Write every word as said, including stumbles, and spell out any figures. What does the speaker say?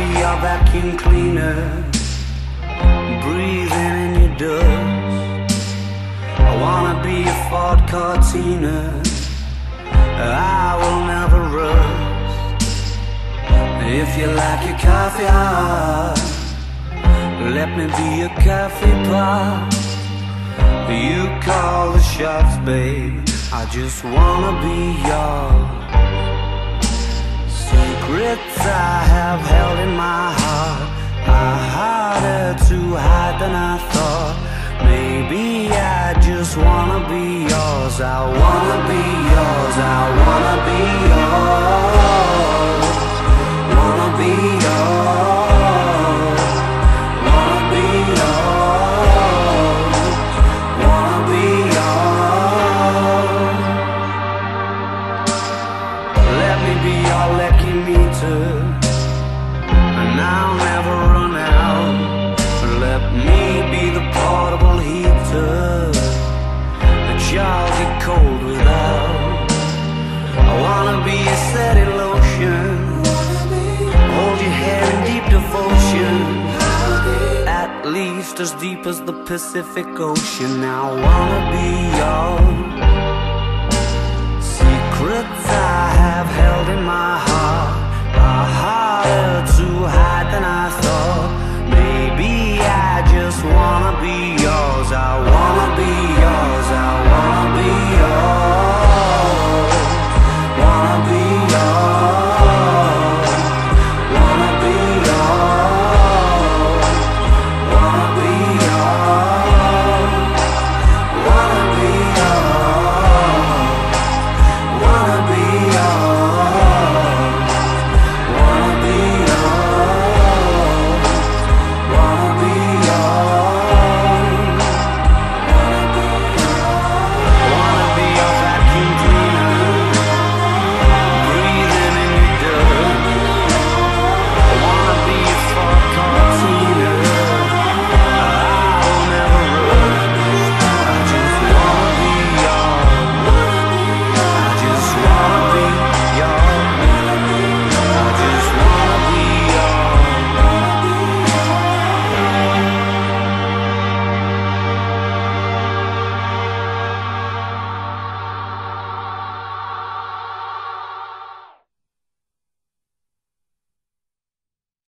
your vacuum cleaner, breathing in your dust. I wanna be a Ford Cortina, I will never rust. If you like your coffee hot, let me be a coffee pot. You call the shots, babe, I just wanna be yours. Secrets I have held in my heart are harder to hide than I thought. Maybe I just wanna be yours. I wanna be yours. I wanna be yours. Wanna be yours. Wanna be yours. Wanna be yours. Let me be your lucky meter, and I'll never run out. Let me be the portable heater that y'all get cold without. I wanna be a steady lotion, hold your hand in deep devotion, at least as deep as the Pacific Ocean. I wanna be yours.